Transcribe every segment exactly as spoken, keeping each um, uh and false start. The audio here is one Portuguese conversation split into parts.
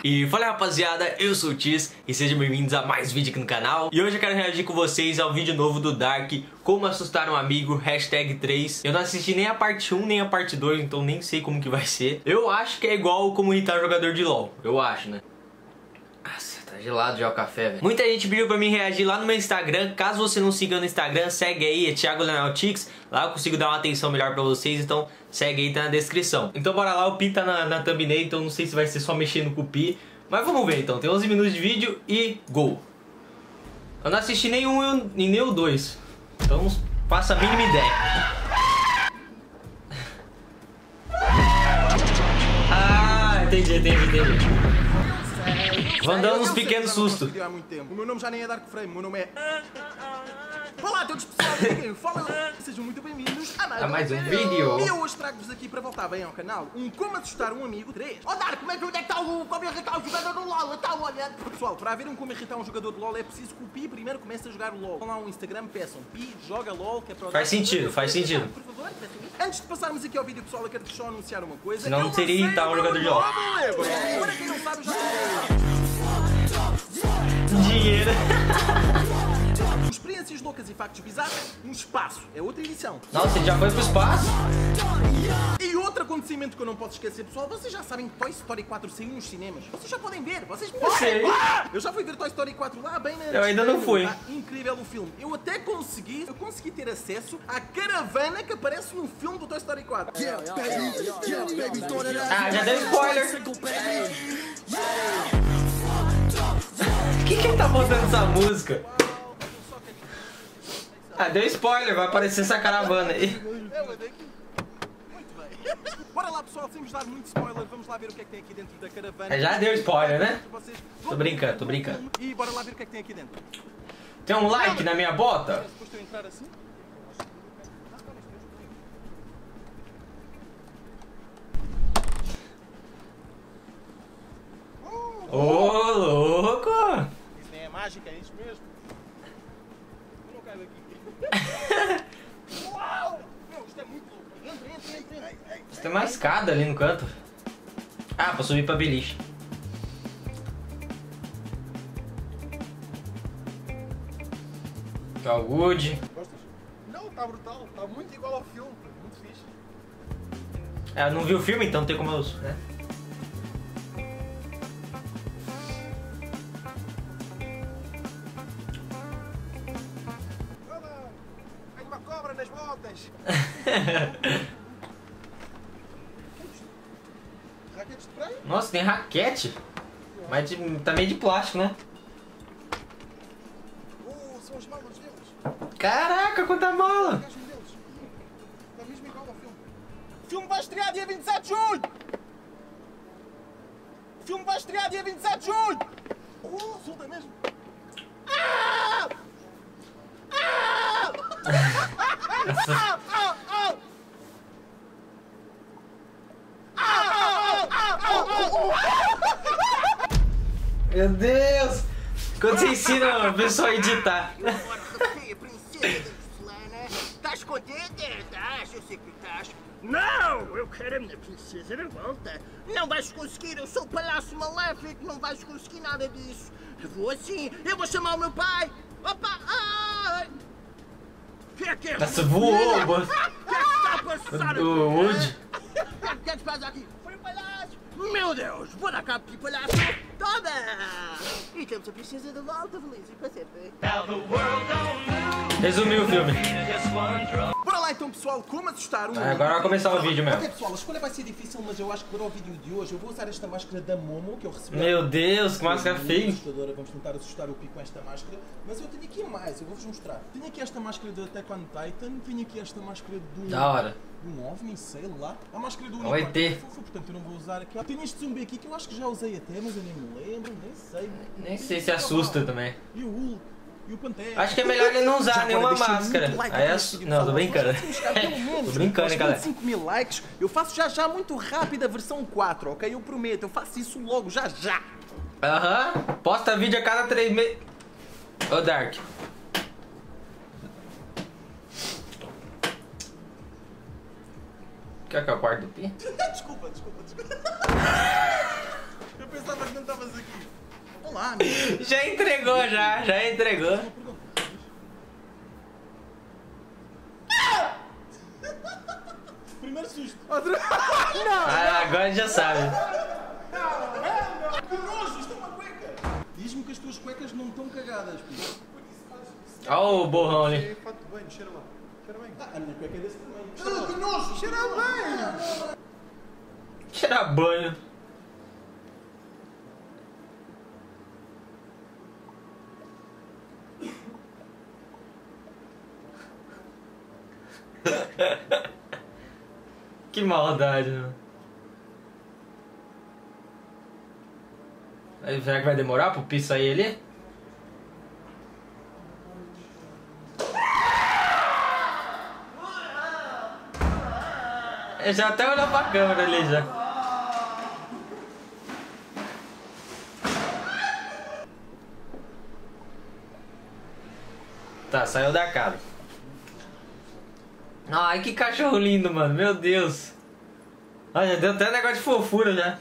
E fala rapaziada, eu sou o Tis e sejam bem-vindos a mais vídeo aqui no canal. E hoje eu quero reagir com vocês ao vídeo novo do Dark, Como Assustar um Amigo, hashtag três. Eu não assisti nem a parte um nem a parte dois, então nem sei como que vai ser. Eu acho que é igual Como Irritar Jogador de LOL, eu acho, né? Nossa, tá gelado já o café, velho. Muita gente pediu pra mim reagir lá no meu Instagram. Caso você não siga no Instagram, segue aí, é Thiago Leoneltix. Lá eu consigo dar uma atenção melhor pra vocês, então segue aí, tá na descrição. Então bora lá, o Pi tá na, na thumbnail, então não sei se vai ser só mexendo com o Pi. Mas vamos ver então, tem onze minutos de vídeo e gol. Eu não assisti nenhum e nem o dois, então não faço a mínima ideia. Ah, entendi, entendi, entendi. Vão dando uns pequenos sustos. O meu nome já nem é Dark Frame, o meu nome é... Olá a todos pessoal, fala lá, sejam muito bem-vindos a mais, a mais um vídeo. vídeo. E eu hoje trago-vos aqui para voltar bem ao canal um Como Assustar um Amigo três. Ó Dark, como é que onde é que está o Como Irritar um Jogador do LOL? Está olhando. Pessoal, para haver um Como Irritar um Jogador de LOL é preciso que o Pi primeiro comece a jogar o LOL. Vão lá no Instagram, peçam Pi, joga LOL, que é para o Faz sentido, faz sentido. Por favor, antes de passarmos aqui ao vídeo, pessoal, eu quero só anunciar uma coisa. Senão não seria irritar um jogador de LOL. Para quem não sabe, eu já... Dinheiro. Experiências loucas e factos bizarros no espaço. É outra edição. Nossa, você já foi pro espaço? E outro acontecimento que eu não posso esquecer, pessoal. Vocês já sabem que Toy Story quatro saiu nos cinemas. Vocês já podem ver. Vocês podem. Sei. Ah! Eu já fui ver Toy Story quatro lá, bem na... Eu ainda não fui. Tá incrível o filme. Eu até consegui, eu consegui ter acesso à caravana que aparece no filme do Toy Story quatro. Ah, já deu spoiler. Quem que tá botando essa música? Ah, deu spoiler, vai aparecer essa caravana aí. Muito bem. Bora lá, pessoal, sem vos dar muito spoiler, vamos lá ver o que é que tem aqui dentro da caravana. Já deu spoiler, né? Vocês... Tô brincando, tô brincando. E bora lá ver o que é que tem aqui dentro. Tem um like na minha bota? Depois de eu entrar assim... Ô, oh, louco! Isso nem é mágica, é isso mesmo. Eu não caio daqui. Uau! Meu, isto é muito louco. Entra, entra, entra, entra. Tem uma escada ali no canto. Ah, pra subir pra beliche. Calwood. Gostas? Não, tá brutal. Tá muito igual ao filme. Muito fixe. É, eu não vi o filme, então não tem como eu... né? Tem uma cobra nas botas. Raquetes de praia? Nossa, tem raquete. Mas de, tá meio de plástico, né? Oh, são as malas deles. Caraca, quanta mala! Deles. Está mesmo igual ao filme. O filme vai estrear dia vinte e sete de julho. O filme vai estrear dia vinte e sete de julho. Oh, solta mesmo. Ah! Ah! Ah! Ah! Ah! Meu Deus! Quando você ensina a pessoa a editar. Estás contente? Estás? Eu sei que estás. Não! Eu quero a minha princesa de volta. Não vais conseguir, eu sou o palhaço maléfico, não vais conseguir nada disso. Eu vou assim, eu vou chamar o meu pai. Opa! Ai! O que é que é? Nossa, voou! O que é que está a passar aqui? O Wood. O que é que se passa aqui? Foi o palhaço! Meu Deus! Vou dar cabo de palhaço! Toma! E temos a princesa de volta, feliz e para sempre. Resumiu o filme. Bora lá então, pessoal, como assustar um... Ah, agora vai começar o vídeo mesmo. Ok, pessoal, a escolha vai ser difícil, mas eu acho que para o vídeo de hoje eu vou usar esta máscara da Momo, que eu recebi... Meu Deus, que máscara feia. Assustadora. Vamos tentar assustar o Pi com esta máscara. Mas eu tenho aqui mais, eu vou-vos mostrar. Tenho aqui esta máscara do Attack on Titan, tenho aqui esta máscara do... Da hora. Um OVNI, sei lá. A máscara do O E T. Fofa, portanto eu não vou usar aqui. Tenho este zumbi aqui que eu acho que já usei até, mas eu nem me lembro, nem sei. Nem sei se assusta também. E o Hulk. E o Pantera. Acho que é melhor ele não usar Já nenhuma agora, deixem máscara. muito like Aí aqui assu... neste vídeo, Não, tô pessoal. brincando. Nós temos que chegar pelo menos Tô brincando, hein, aos galera. vinte e cinco mil likes. Eu faço já já muito rápido a versão quatro, ok? Eu prometo, eu faço isso logo, já já. Aham. Uhum. Posta vídeo a cada três meses. Ô, Dark. Quer que é o quarto do Pi? Desculpa, desculpa, desculpa. Eu pensava não estavas aqui. Olá, amigo. Já entregou, já, já entregou. Primeiro susto. Ah, agora já sabe. Que nojo, isto é uma cueca. Diz-me que as tuas cuecas não estão cagadas, filho. Olha o borrão ali. É fato de banho, cheira lá. Cheira bem. Ah, a minha cueca é desse tamanho. Ah, que nojo, cheira bem. Cheira banho. Que maldade, né? Aí, será que vai demorar pro Pi sair ali? Ele já até olhou pra câmera ali já. Tá, saiu da casa. Ai, que cachorro lindo, mano. Meu Deus. Olha, deu até um negócio de fofura já.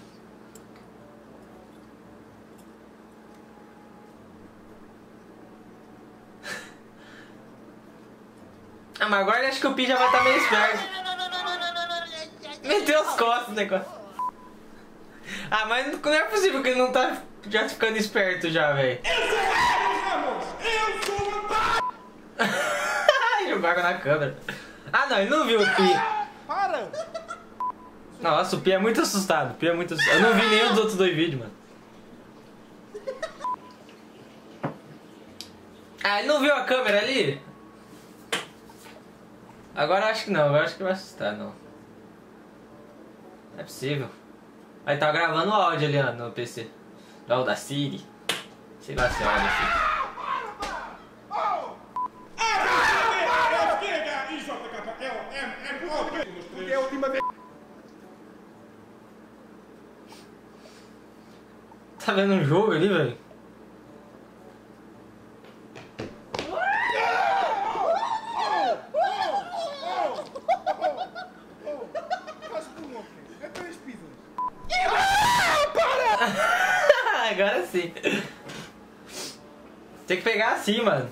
Ah, mas agora acho que o Pi já vai estar meio esperto. Meteu as costas o negócio. Ah, mas não é possível que ele não tá já ficando esperto já, velho. Eu sou o Ramos! Eu sou o Jogou água na câmera. Ah, não, ele não viu o Pi. Para! Nossa, o Pi é muito assustado. O Pi é muito assustado. Eu não vi nenhum dos outros dois vídeos, mano. Ah, ele não viu a câmera ali? Agora acho que não, agora acho que vai assustar, não. Não é possível. Aí tá gravando o áudio ali, ó, no P C. Do Audacity. Sei lá se é Audacity. É a última vez. Tá vendo um jogo ali, velho? Agora sim. Tem que pegar assim, mano.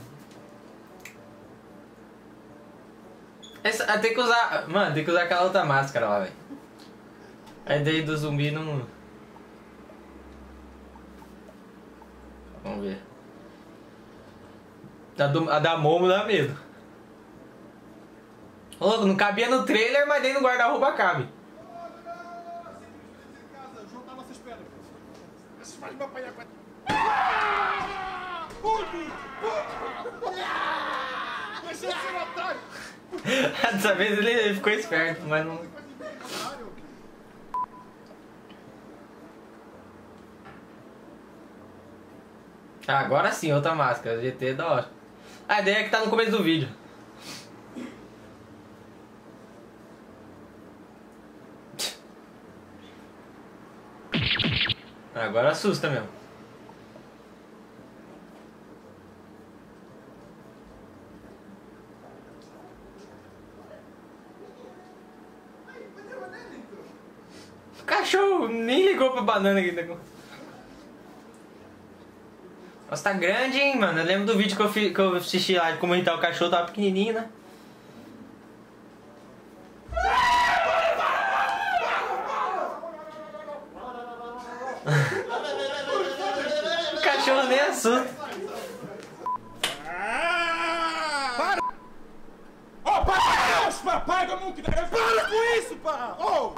Essa, tem que usar. Mano, tem que usar aquela outra máscara lá, velho. A ideia do zumbi não. Vamos ver. A, do, a da Momo dá medo. Ô, louco, não cabia no trailer, mas dentro do guarda-roupa cabe. O João tá à nossa espera. Mas vais-me apanhar com a... Deixa de ser otário! Dessa vez ele, ele ficou esperto, mas não. Ah, agora sim, outra máscara. G T é da hora. A ideia é que tá no começo do vídeo. Agora assusta mesmo. O cachorro nem ligou pra banana aqui. Nossa, tá grande, hein, mano. Eu lembro do vídeo que eu, fi, que eu assisti lá de como irritar o cachorro, tava pequenininho, né? O cachorro nem assusta. Para! Oh, para! Pá, paga-me o que der! Para com isso, pá! Oh!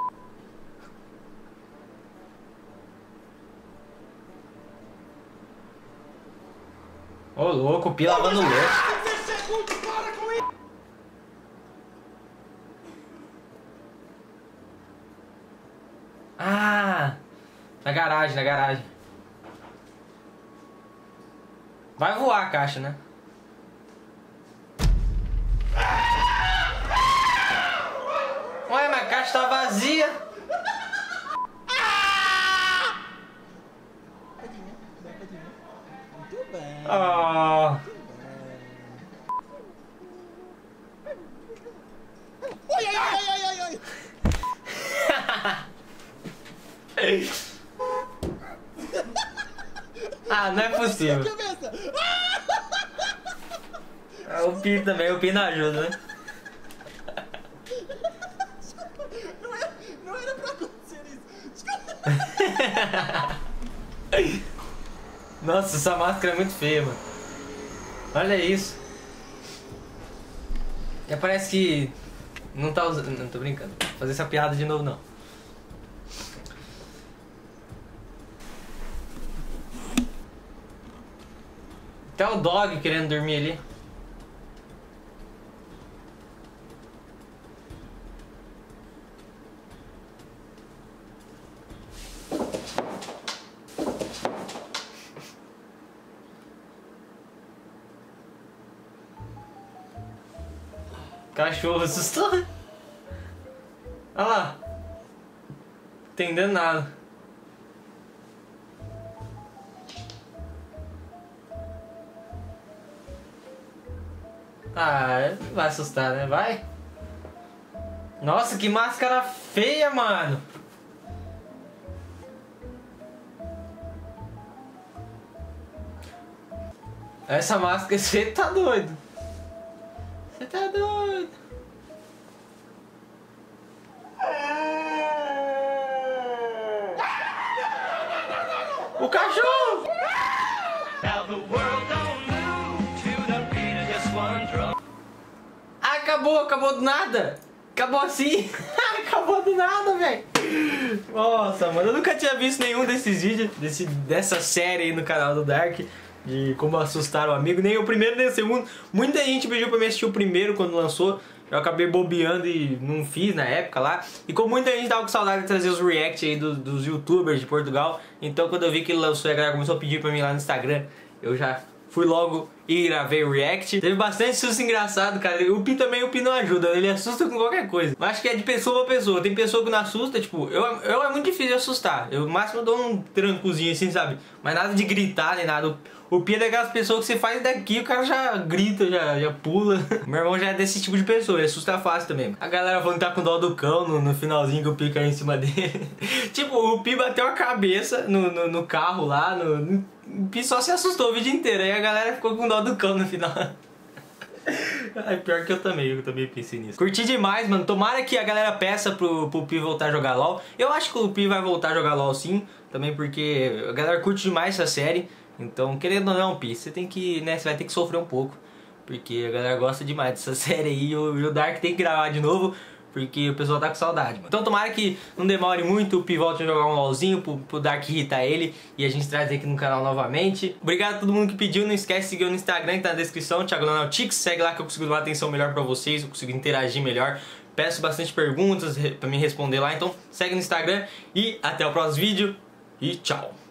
Ô, louco, o Pi lavando louco. Para com isso! Ah! Na garagem, na garagem. Vai voar a caixa, né? Ué, mas a caixa tá vazia. Muito bem. Oh. Oi, ai, ai, ai, ai, ai. Ah, não é possível. Cabeça. Ah, o Pi também, o Pi não ajuda, né? Não era, não era pra acontecer isso. Nossa, essa máscara é muito feia, mano. Olha isso. Já parece que não tá usando. Não, tô brincando. Vou fazer essa piada de novo, não. Até o dog querendo dormir ali. Cachorro assustou. Olha lá. Entendendo nada. Ah, não vai assustar, né? Vai. Nossa, que máscara feia, mano. Essa máscara, você tá doido. Você tá doido. O cachorro! Acabou, acabou do nada. Acabou assim. Acabou do nada, velho. Nossa, mano, eu nunca tinha visto nenhum desses vídeos, desse, dessa série aí no canal do Dark. De como assustar o amigo, nem o primeiro nem o segundo. Muita gente pediu pra me assistir o primeiro quando lançou. Eu acabei bobeando e não fiz na época lá. E como muita gente tava com saudade de trazer os react aí do, dos youtubers de Portugal, então quando eu vi que ele lançou e a galera começou a pedir pra mim lá no Instagram, eu já fui logo e gravei o react. Teve bastante susto engraçado, cara. O Pi também, o Pi não ajuda, ele assusta com qualquer coisa. Mas acho que é de pessoa pra pessoa. Tem pessoa que não assusta, tipo, eu, eu é muito difícil de assustar. Eu no máximo dou um trancozinho assim, sabe? Mas nada de gritar nem nada. O Pi é daquelas pessoas que você faz daqui, o cara já grita, já, já pula. Meu irmão já é desse tipo de pessoa, ele assusta fácil também. A galera falando que tá com dó do cão no, no finalzinho que o Pi caiu em cima dele. Tipo, o Pi bateu a cabeça no, no, no carro lá, no, no, o Pi só se assustou o vídeo inteiro. Aí a galera ficou com dó do cão no final. Ai, pior que eu também, eu também pensei nisso. Curti demais, mano. Tomara que a galera peça pro, pro Pi voltar a jogar LOL. Eu acho que o Pi vai voltar a jogar LOL sim, também porque a galera curte demais essa série. Então, querendo ou não, Pi, você tem que, né, você vai ter que sofrer um pouco, porque a galera gosta demais dessa série aí, e o, e o Dark tem que gravar de novo, porque o pessoal tá com saudade, mano. Então tomara que não demore muito, o Pi volte a jogar um LOLzinho pro, pro Dark irritar ele, e a gente traz aqui no canal novamente. Obrigado a todo mundo que pediu, não esquece de seguir no Instagram, que tá na descrição, Thiago Leonel segue lá que eu consigo dar uma atenção melhor pra vocês, eu consigo interagir melhor. Peço bastante perguntas pra me responder lá, então segue no Instagram, e até o próximo vídeo, e tchau!